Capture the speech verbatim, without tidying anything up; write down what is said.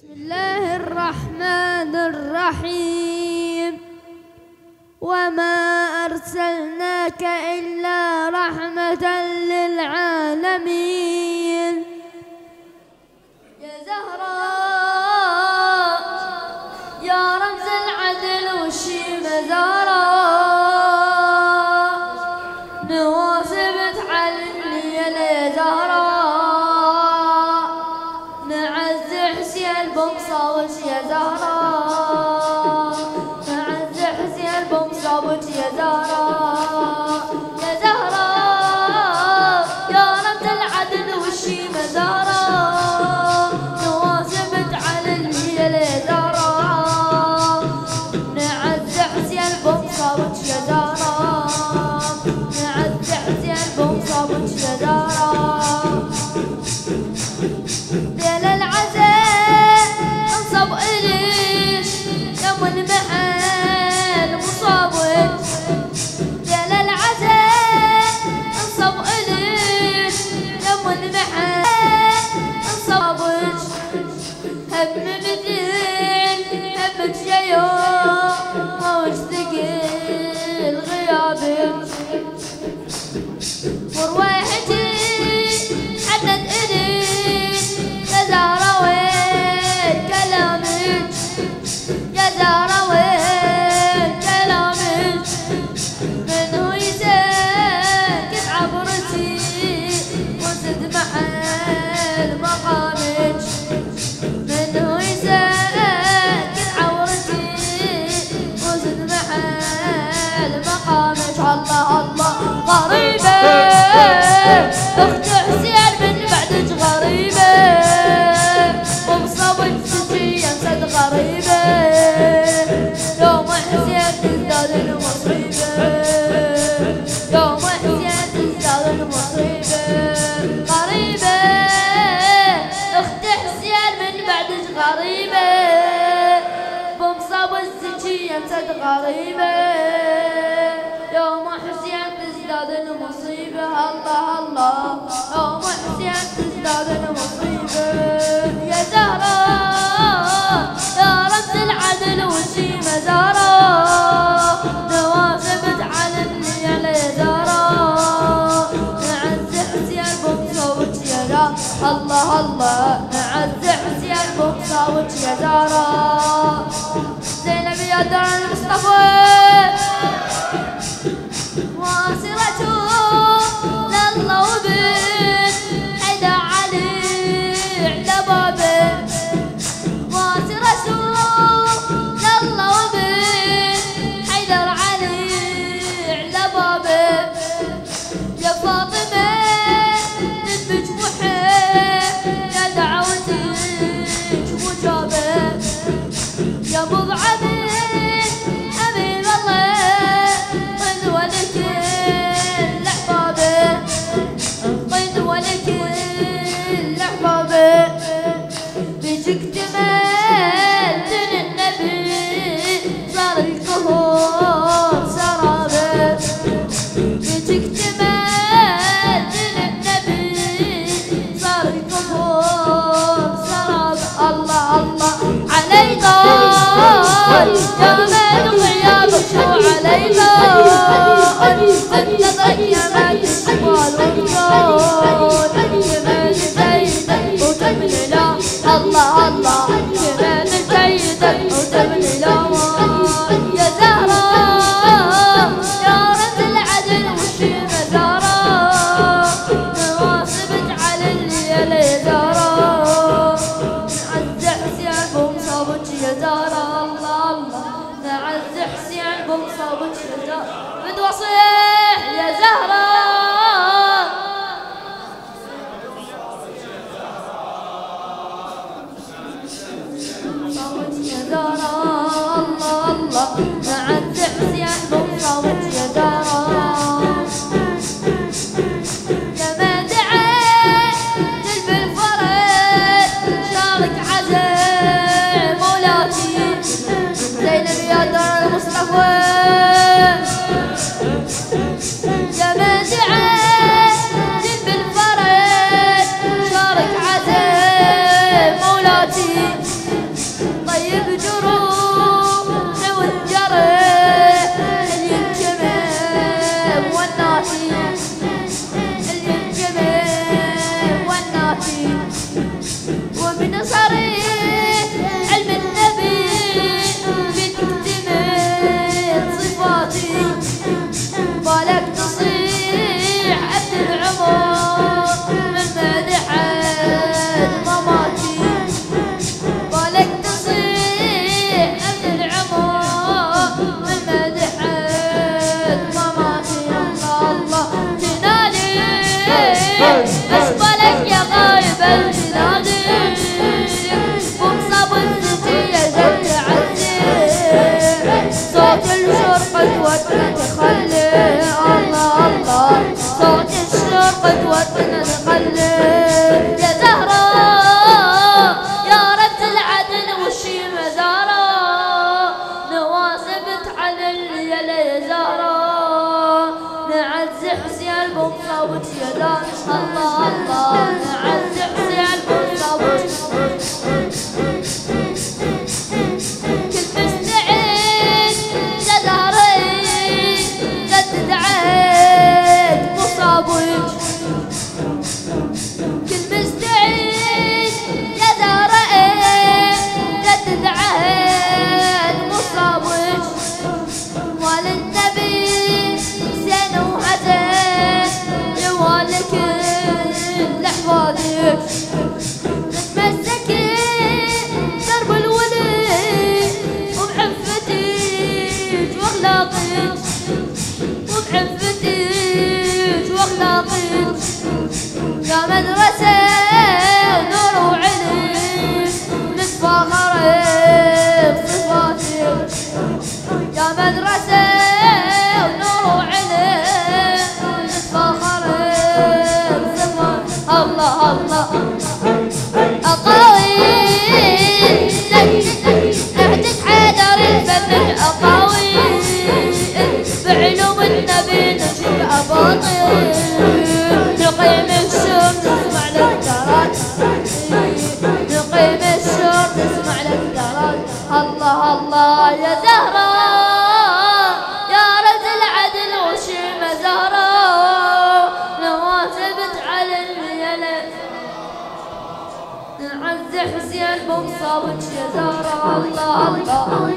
بسم الله الرحمن الرحيم. وما أرسلناك إلا رحمة للعالمين. يا زهراء يا رمز العدل والشيمة زهراء، نواصب تعلمني يا زهراء، نعز حسين بمصابك يا زهراء، نعز حسين بمصابك يا زهراء. يا زهراء يا رمز العدل والشيمة زهراء، نواصب تعلمني يا زهراء، نعز حسين بمصابك يا زهراء، نعز حسين بمصابك يا زهراء. ليل العزاء انصب إليش يم المحل مصابك، ليل العزاء انصب إليش يم المحل انصابك. هم مثل همك جيوم موج ثقيل غيابك، ورواحتي حنت إلي يا زهرة وين كلامك، يا زهرة وين كلامك. منو يسكت عبرتي وزد محل مقامك، منو يسكت عبرتي وزد محل مقامك. الله الله غريبة اخت حسين من بعدك غريبة، ومصابك تجي انسد غريبة، يوم حسين تزداد المصيبة، يوم حسين تزداد المصيبة. غريبة اخت حسين من بعدك غريبة، ومصابك تجي انسد غريبة، يوم حسين تزداد المصيبة. الله الله يوم حسين تزداد المصيبة. يا زهراء يا رمز العدل والشيمة زهراء، نواصب تعلمني يا زهراء، نعز حسين بمصابك يا زهراء. الله الله نعز حسين بمصابك يا زهراء. زينب يا دار المصطفى واصرته لله وبنت حيدر علي على بابه، واصرته لله وبنت حيدر علي على بابه. يا فاطمة ندمج محب يا دعوتك مجابة، يا بضعة حبيب الله قدوة لكل أحبابه، قدوة لكل أحبابه. بيك اكتملت للنبي صار القهور سرابه، بيك اكتملت للنبي صار القهور سرابه. الله الله علي طال يا من غيابك شو علي طال، انتظرك يا من الشمال والطول، كمان كيدك وتمن لا. الله الله كمان كيدك وتمن لا. يا زهراء يا رمز العدل والشيمة زهراء، نواصب تعلمني يا زهراء، نعز حسين بمصابك يا زهراء. الله الله نعز حسين بمصابك يا زهراء. بتوصيح يا زهراء بمصابك يا زهراء. الله الله نعز حسين بمصابك يا زهراء. لما دعيت جلب الفرج شارك عزم مولاتي، زينب يا دار المصطفى. لما من صريح علم النبي بتكتمل صفاتي بالك تصيح عبد العمر من مدحت مماتي بالك تصيح عبد العمر من مدحت مماتي الله الله تنادي بس بالك يا غايب البلادي ومصاب الزكية زد عزيز صوت الشرق تودنا تخلي الله الله صوت الشرق تودنا تخلي يا زهراء يا رد العدل وشي مزارة نواصبت على الليل يا زهراء نعز حسين بمصابت يا دار الله الله نعز حسين بمصابت كل مستعد يا زهراء جدد عهد مصابك وال النبي حسين وحسن يوالك لحفادك تتمسكي درب الولي وبعفتك واخلاقك وبعفتك واخلاقك يا مدرسة ونور وعلم نتفاخر بصفاتك يا مدرسة ونور وعلم نتفاخر بصفاتك الله الله أقاويل نهجة حيدر الفن أقاويل بعلوم النبي نجيب أباطيل نقيم الشوق نسمع للدرات نقيم الشوق نسمع للدرات الله الله يا زهراء يا رد العدل وشيمة زهراء نواصبت على الليلة نعز حسين بمصابك يا زهراء الله الله